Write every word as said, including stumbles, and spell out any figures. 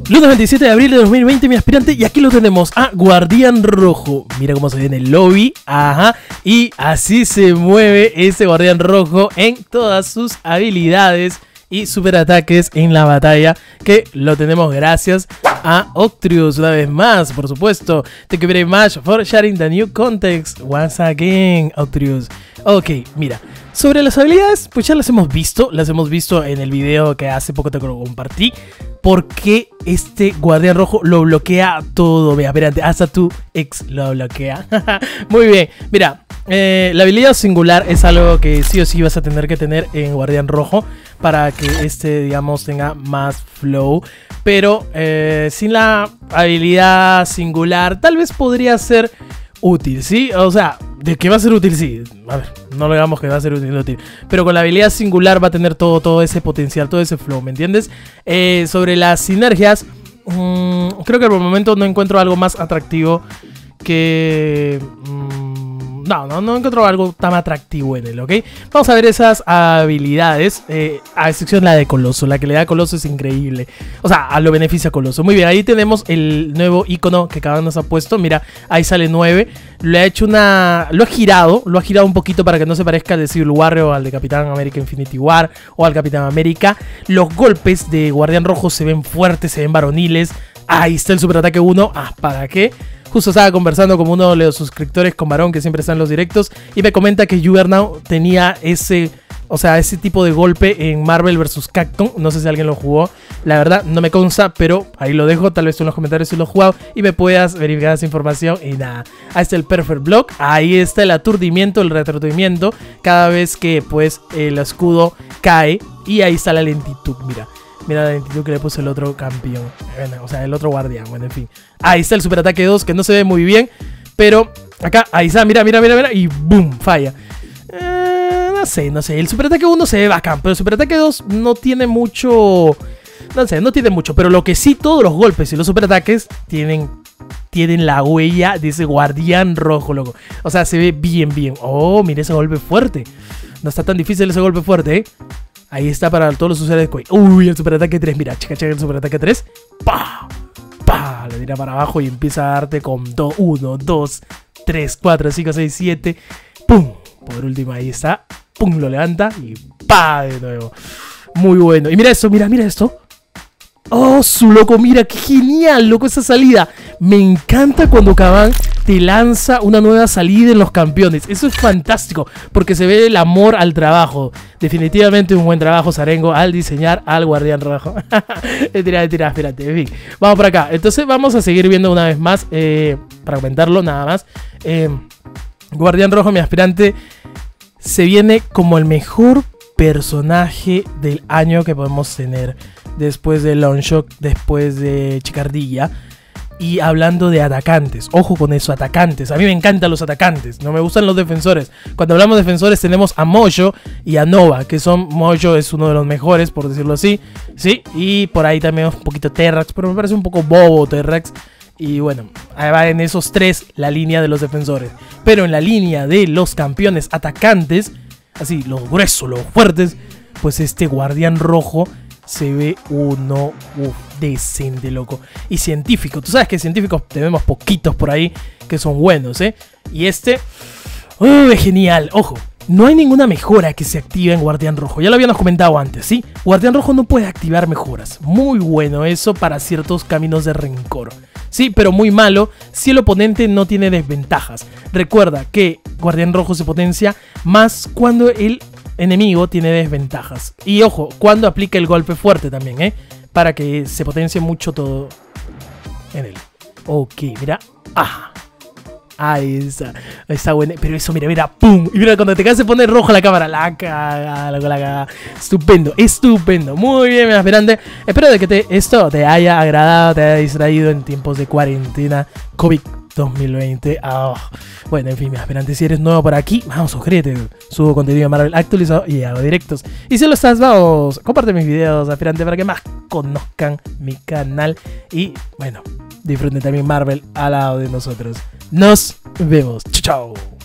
Lunes veintisiete de abril de dos mil veinte, mi aspirante, y aquí lo tenemos a Guardián Rojo. Mira cómo se ve en el lobby, ajá, y así se mueve ese Guardián Rojo en todas sus habilidades y superataques en la batalla, que lo tenemos gracias a Octrius una vez más, por supuesto. Thank you very much for sharing the new context once again, Octrius. Ok, mira, sobre las habilidades, pues ya las hemos visto, las hemos visto en el video que hace poco te lo compartí. Porque este Guardián Rojo lo bloquea todo. Vea, espérate, hasta tu ex lo bloquea. Muy bien, mira, eh, la habilidad singular es algo que sí o sí vas a tener que tener en Guardián Rojo para que este, digamos, tenga más flow. Pero eh, sin la habilidad singular tal vez podría ser útil, ¿sí? O sea, de que va a ser útil, sí. A ver, no lo digamos que va a ser útil, útil. Pero con la habilidad singular va a tener todo, todo ese potencial, todo ese flow, ¿me entiendes? Eh, sobre las sinergias, mmm, creo que por el momento no encuentro algo más atractivo que... Mmm, No, no, no encuentro algo tan atractivo en él, ¿ok? Vamos a ver esas habilidades, eh, a excepción la de Coloso. La que le da a Coloso es increíble. O sea, a lo beneficia a Coloso. Muy bien, ahí tenemos el nuevo icono que cada uno nos ha puesto. Mira, ahí sale nueve. Le ha hecho una... Lo ha girado, lo ha girado un poquito para que no se parezca al de Civil War o al de Capitán América Infinity War o al Capitán América. Los golpes de Guardián Rojo se ven fuertes, se ven varoniles. Ahí está el superataque uno. Ah, ¿para qué? Justo estaba conversando con uno de los suscriptores, con Varón, que siempre está en los directos, y me comenta que Juggernaut tenía ese, o sea, ese tipo de golpe en Marvel versus. Capcom. No sé si alguien lo jugó, la verdad no me consta, pero ahí lo dejo, tal vez tú en los comentarios si lo has jugado y me puedas verificar esa información. Y nada, ahí está el Perfect Block, ahí está el aturdimiento, el retrocedimiento cada vez que pues el escudo cae, y ahí está la lentitud, mira. Mira la lentitud que le puso el otro campeón. Bueno, o sea, el otro guardián. Bueno, en fin. Ahí está el superataque dos, que no se ve muy bien. Pero acá, ahí está. Mira, mira, mira, mira. Y boom, falla. Eh, no sé, no sé. El superataque uno se ve bacán. Pero el superataque dos no tiene mucho... No sé, no tiene mucho. Pero lo que sí, todos los golpes y los superataques tienen... Tienen la huella de ese Guardián Rojo, loco. O sea, se ve bien, bien. Oh, mira ese golpe fuerte. No está tan difícil ese golpe fuerte, ¿eh? Ahí está para todos los usuarios de Koei. Uy, el superataque tres. Mira, checa, checa el superataque tres. ¡Pah! ¡Pah! Le tira para abajo y empieza a darte con uno, dos, tres, cuatro, cinco, seis, siete. ¡Pum! Por último, ahí está. ¡Pum! Lo levanta y ¡pah! De nuevo. Muy bueno. Y mira esto, mira, mira esto. ¡Oh, su loco! Mira, qué genial, loco, esa salida. Me encanta cuando Kaban te lanza una nueva salida en los campeones. Eso es fantástico, porque se ve el amor al trabajo. Definitivamente un buen trabajo, Sarengo, al diseñar al Guardián Rojo. Tira, tira, espérate, en fin. Vamos por acá. Entonces vamos a seguir viendo una vez más, eh, para comentarlo nada más. Eh, Guardián Rojo, mi aspirante, se viene como el mejor personaje del año que podemos tener. Después de Longshock, después de Chicardilla. Y hablando de atacantes, ojo con eso, atacantes. A mí me encantan los atacantes, no me gustan los defensores. Cuando hablamos de defensores tenemos a Mojo y a Nova, que son... Mojo es uno de los mejores, por decirlo así, sí. Y por ahí también un poquito Terrax, pero me parece un poco bobo Terrax. Y bueno, ahí va en esos tres la línea de los defensores. Pero en la línea de los campeones atacantes, así, los gruesos, los fuertes, pues este Guardián Rojo se ve uno uf, decente, loco. Y científico. Tú sabes que científicos tenemos poquitos por ahí que son buenos, ¿eh? Y este... ¡Uy, genial! Ojo, no hay ninguna mejora que se active en Guardián Rojo. Ya lo habíamos comentado antes, ¿sí? Guardián Rojo no puede activar mejoras. Muy bueno eso para ciertos caminos de rencor. Sí, pero muy malo si el oponente no tiene desventajas. Recuerda que Guardián Rojo se potencia más cuando el enemigo tiene desventajas. Y ojo, cuando aplica el golpe fuerte también, ¿eh? Para que se potencie mucho todo en él. Ok, mira. Ah, ahí está. Está buena. Pero eso, mira, mira. ¡Pum! Y mira, cuando te caes se pone roja la cámara. La caga, la caga. Estupendo, estupendo. Muy bien, mi aspirante. Espero de que te, esto te haya agradado, te haya distraído en tiempos de cuarentena COVID dos mil veinte. Oh. Bueno, en fin, mi aspirante, si eres nuevo por aquí, vamos, suscríbete. Subo contenido de Marvel actualizado y hago directos. Y si lo estás, vamos, comparte mis videos, aspirante, para que más conozcan mi canal. Y bueno, disfruten también Marvel al lado de nosotros. Nos vemos. Chao, chao.